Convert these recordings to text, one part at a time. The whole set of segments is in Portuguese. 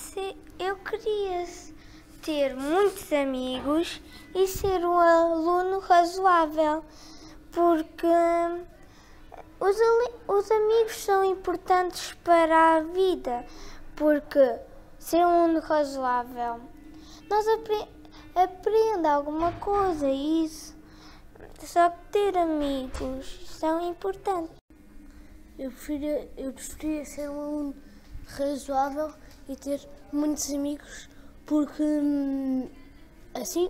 Eu queria ter muitos amigos e ser um aluno razoável, porque os amigos são importantes para a vida, porque ser um aluno razoável, nós aprende alguma coisa e isso. Só que ter amigos são importantes. Eu preferia ser um aluno razoável e ter muitos amigos, porque assim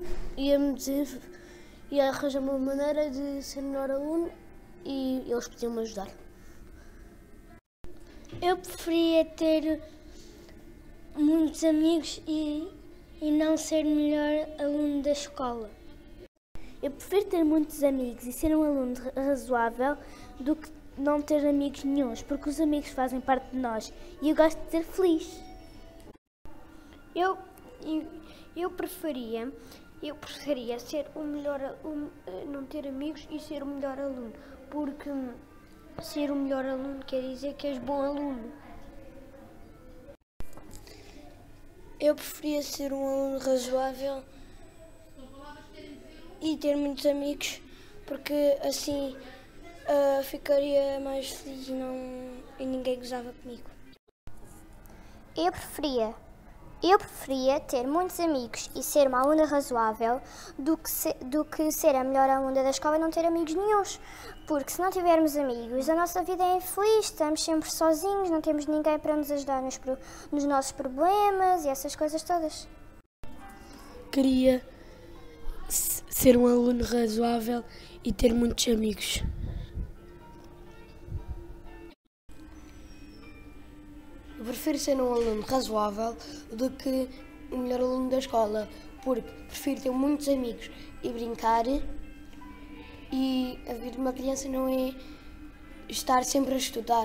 ia arranjar uma maneira de ser melhor aluno e eles podiam me ajudar. Eu preferia ter muitos amigos e não ser melhor aluno da escola. Eu prefiro ter muitos amigos e ser um aluno razoável do que não ter amigos nenhuns, porque os amigos fazem parte de nós e eu gosto de ser feliz. Eu preferia ser o melhor aluno, não ter amigos e ser o melhor aluno, porque ser o melhor aluno quer dizer que és bom aluno. Eu preferia ser um aluno razoável e ter muitos amigos, porque assim ficaria mais feliz e ninguém gozava comigo. Eu preferia ter muitos amigos e ser uma aluna razoável do que ser a melhor aluna da escola e não ter amigos nenhuns. Porque se não tivermos amigos, a nossa vida é infeliz, estamos sempre sozinhos, não temos ninguém para nos ajudar nos nossos problemas e essas coisas todas. Queria ser um aluno razoável e ter muitos amigos. Eu prefiro ser um aluno razoável do que o melhor aluno da escola, porque prefiro ter muitos amigos e brincar, e a vida de uma criança não é estar sempre a estudar.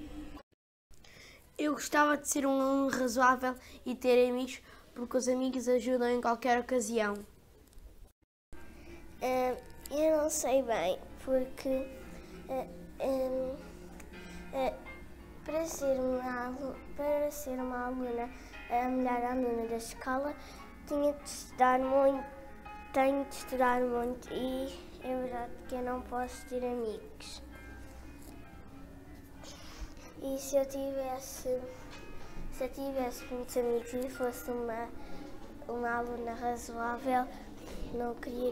Eu gostava de ser um aluno razoável e ter amigos, porque os amigos ajudam em qualquer ocasião. Eu não sei bem, porque para ser uma aluna, a melhor aluna da escola, tenho de estudar muito e é verdade que eu não posso ter amigos. E se eu tivesse muitos amigos e fosse uma aluna razoável, não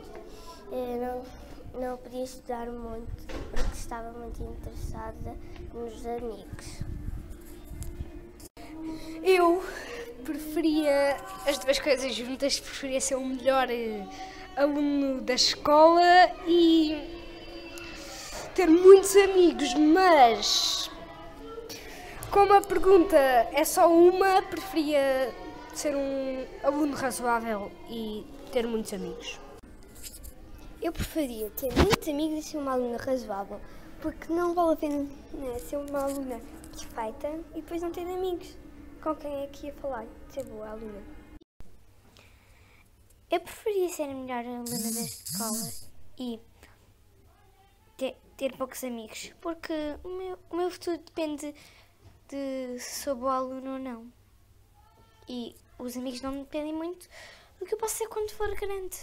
podia estudar muito, porque estava muito interessada nos amigos. Eu preferia as duas coisas juntas, preferia ser o melhor aluno da escola e ter muitos amigos, mas como a pergunta é só uma, preferia ser um aluno razoável e ter muitos amigos. Eu preferia ter muitos amigos e ser uma aluna razoável, porque não vale a pena ser uma aluna perfeita e depois não ter amigos. Com quem é que ia falar? Ser boa aluna. Eu preferia ser a melhor aluna da escola e ter poucos amigos, porque o meu futuro depende de se sou boa aluna ou não. E os amigos não dependem muito do que eu posso ser quando for grande.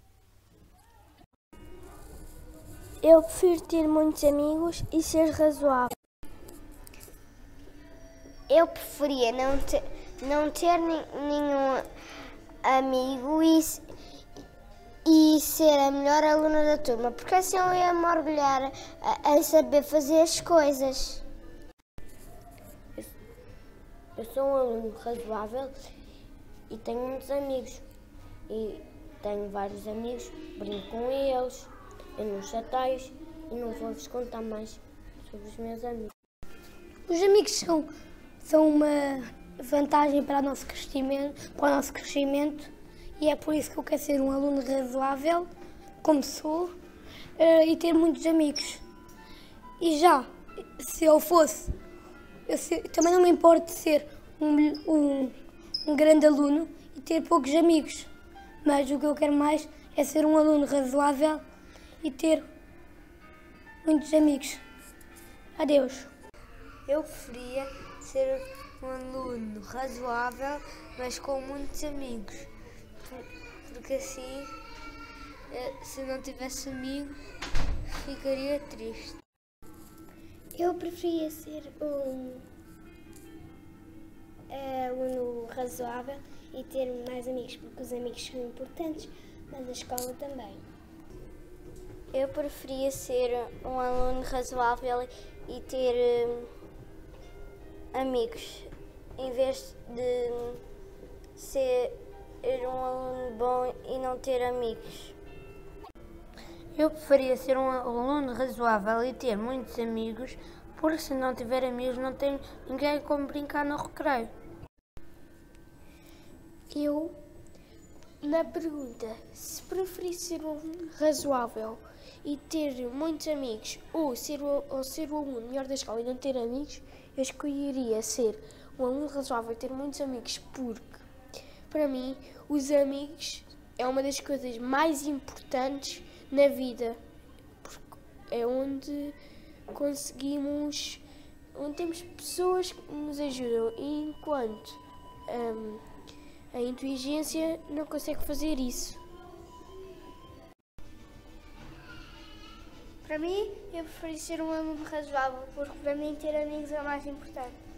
Eu prefiro ter muitos amigos e ser razoável. Eu preferia não ter nenhum amigo e ser a melhor aluna da turma, porque assim eu ia me orgulhar em saber fazer as coisas. Eu sou um aluno razoável e tenho muitos amigos. E tenho vários amigos, brinco com eles, eu não chateio e não vou-vos contar mais sobre os meus amigos. Os amigos são uma vantagem para o nosso crescimento e é por isso que eu quero ser um aluno razoável, como sou, e ter muitos amigos. E já, se eu fosse, também não me importo de ser um grande aluno e ter poucos amigos, mas o que eu quero mais é ser um aluno razoável e ter muitos amigos. Adeus. Eu preferia ser um aluno razoável, mas com muitos amigos. Porque assim, se não tivesse amigos, ficaria triste. Eu preferia ser um aluno razoável e ter mais amigos, porque os amigos são importantes, mas a escola também. Eu preferia ser um aluno razoável e ter amigos, em vez de ser um aluno bom e não ter amigos. Eu preferia ser um aluno razoável e ter muitos amigos, porque se não tiver amigos não tenho ninguém como brincar no recreio. Eu, na pergunta, se preferir ser um aluno razoável e ter muitos amigos ou ser o aluno melhor da escola e não ter amigos, eu escolheria ser um aluno razoável e ter muitos amigos, porque, para mim, os amigos é uma das coisas mais importantes na vida, porque é onde onde temos pessoas que nos ajudam, e enquanto a inteligência não consegue fazer isso. Para mim, eu prefiro ser um aluno razoável, porque para mim ter amigos é o mais importante.